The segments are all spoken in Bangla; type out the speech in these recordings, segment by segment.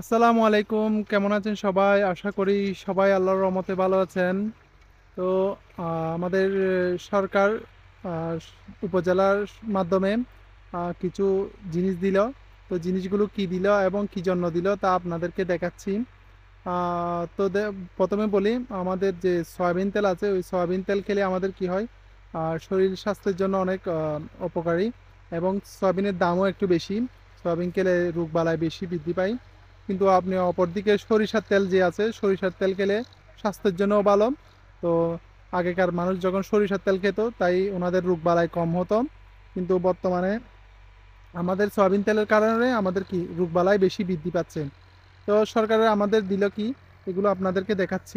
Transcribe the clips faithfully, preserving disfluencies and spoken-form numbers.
আসসালামু আলাইকুম, কেমন আছেন সবাই? আশা করি সবাই আল্লাহর রহমতে ভালো আছেন। তো আহ, আমাদের সরকার আহ, উপজেলার মাধ্যমে আহ, কিছু জিনিস দিল। তো জিনিসগুলো কি দিল এবং কি জন্য দিল তা আপনাদেরকে দেখাচ্ছি। আহ, তো দে- প্রথমে বলি, আমাদের যে সয়াবিন তেল আছে ওই সয়াবিন তেল খেলে আমাদের কি হয়, আর শরীর স্বাস্থ্যের জন্য অনেক আহ, উপকারী, এবং সয়াবিনের দামও একটু বেশি। সয়াবিন খেলে রোগবালাই বেশি বৃদ্ধি পায়। কিন্তু আপনি অপরদিকে সরিষার তেল যে আছে, সরিষার তেল খেলে স্বাস্থ্যের জন্যও ভালো। তো আগেকার মানুষ যখন সরিষার তেল খেত তাই ওনাদের রোগবালাই কম হতো। কিন্তু বর্তমানে আমাদের সয়াবিন তেলের কারণে আমাদের কি রোগবালাই বেশি বৃদ্ধি পাচ্ছে। তো সরকারের আমাদের দিল কি, এগুলো আপনাদেরকে দেখাচ্ছি।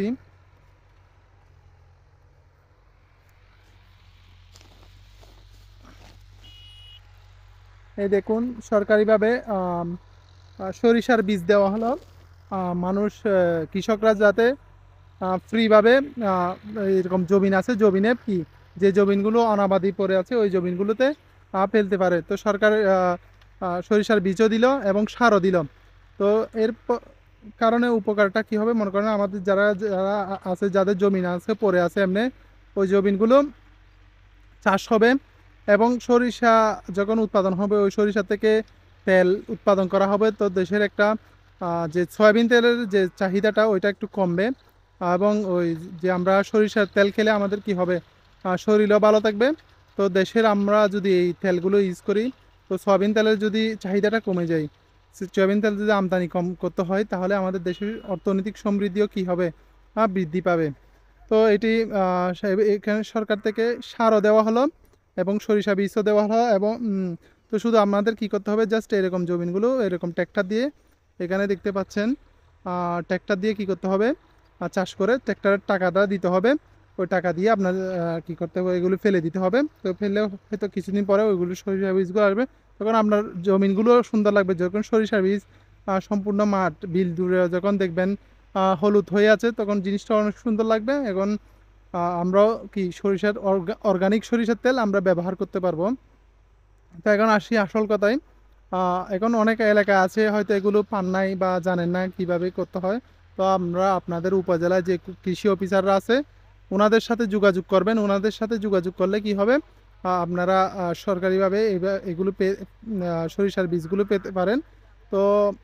এই দেখুন, সরকারিভাবে আম, আহ, সরিষার বীজ দেওয়া হলো। আহ, মানুষ আহ, কৃষকরা যাতে ফ্রিভাবে এরকম জমিন আছে, জমিনে কি যে জমিনগুলো অনাবাদি পড়ে আছে ওই জমিনগুলোতে আহ, ফেলতে পারে। তো সরকার আহ, আহ, সরিষার বীজও দিল এবং সারও দিল। তো এর প- কারণে উপকারটা কি হবে মনে করেন, আমাদের যারা যারা আছে, যাদের জমিন আছে পড়ে আছে এমনি, ওই জমিনগুলো চাষ হবে। এবং সরিষা যখন উৎপাদন হবে ওই সরিষা থেকে তেল উৎপাদন করা হবে। তো দেশের একটা আহ, যে সয়াবিন তেলের যে চাহিদাটা ওইটা একটু কমবে। এবং ওই যে আমরা সরিষার তেল খেলে আমাদের কি হবে, আহ, শরীরও ভালো থাকবে। তো দেশের আমরা যদি এই তেলগুলো ইউজ করি, তো সয়াবিন তেলের যদি চাহিদাটা কমে যায়, সে সয়াবিন তেল যদি আমদানি কম করতে হয়, তাহলে আমাদের দেশের অর্থনৈতিক সমৃদ্ধিও কি হবে, আহ, বৃদ্ধি পাবে। তো এটি আহ, সে- এখানে সরকার থেকে সারও দেওয়া হলো এবং সরিষা বীজও দেওয়া হলো। এবং উম, তো শুধু আমাদের কি করতে হবে, জাস্ট এরকম জমিনগুলো এরকম ট্র্যাক্টর দিয়ে, এখানে দেখতে পাচ্ছেন, ট্র্যাক্টর দিয়ে কি করতে হবে, আহ, চাষ করে ট্র্যাক্টরের টাকাটা দিতে হবে। ওই টাকা দিয়ে আপনার আহ, কি করতে হবে, এগুলো ফেলে দিতে হবে। তো ফেললে হয়তো কিছুদিন পরে ওইগুলো সরিষা বীজগুলো আসবে। তখন আপনার জমিনগুলো সুন্দর লাগবে। যখন সরিষা বীজ আহ, সম্পূর্ণ মাঠ বিল দূরে যখন দেখবেন আহ, হলুদ হয়ে আছে, তখন জিনিসটা অনেক সুন্দর লাগবে। এখন আহ, আমরাও কি সরিষার অর্গানিক সরিষার তেল আমরা ব্যবহার করতে পারবো। তো এখন আসি আসল কথায়। আহ, এখন অনেক এলাকা আছে হয়তো এগুলো পান নাই বা জানেন না কিভাবে করতে হয়। তো আমরা আপনাদের উপজেলায় যে কৃষি অফিসাররা আছে ওনাদের সাথে যোগাযোগ করবেন। ওনাদের সাথে যোগাযোগ করলে কি হবে, আহ, আপনারা আহ, সরকারিভাবে এবা- এগুলো পে আহ, সরিষার বীজগুলো পেতে পারেন। তো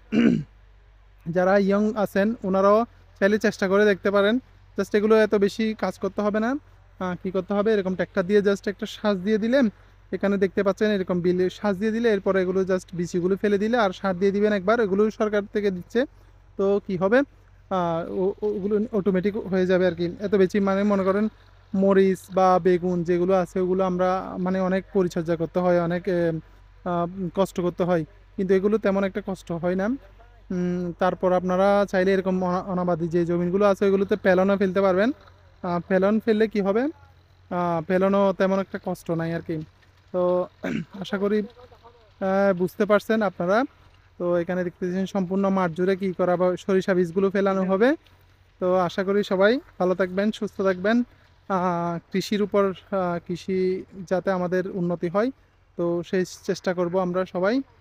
যারা ইয়ং আছেন ওনারাও চাইলে চেষ্টা করে দেখতে পারেন। জাস্ট এগুলো এত বেশি কাজ করতে হবে না। আহ, কি করতে হবে, এরকম ট্র্যাক্টর দিয়ে জাস্ট একটা সাজ দিয়ে দিলেন। এখানে দেখতে পাচ্ছেন এরকম বিল সাজ দিয়ে দিলে এরপরে এগুলো জাস্ট বিচিগুলো ফেলে দিলে আর সার দিয়ে দিবেন একবার, এগুলো সরকার থেকে দিচ্ছে। তো কি হবে, আহ, ও- ও- ওগুলো অটোমেটিক হয়ে যাবে আর কি। এত বেশি মানে মনে করেন মরিচ বা বেগুন যেগুলো আছে ওগুলো আমরা মানে অনেক পরিচর্যা করতে হয়, অনেক এ, আহ, কষ্ট করতে হয়। কিন্তু এগুলো তেমন একটা কষ্ট হয় না। উম, তারপর আপনারা চাইলে এরকম অনা- অনাবাদি যে জমিগুলো আছে ওইগুলোতে পেলনও ফেলতে পারবেন। আহ, পেলন ফেললে কি হবে, আহ, পেলনও তেমন একটা কষ্ট নাই আর কি। তো আশা করি আহ, বুঝতে পারছেন আপনারা। তো এখানে দেখতেছেন সম্পূর্ণ মাঠ জুড়ে কি করা হবে, সরিষা বীজগুলো ফেলানো হবে। তো আশা করি সবাই ভালো থাকবেন, সুস্থ থাকবেন। আহ, কৃষির উপর আহ, কৃষি যাতে আমাদের উন্নতি হয়, তো সেই চেষ্টা করব আমরা সবাই।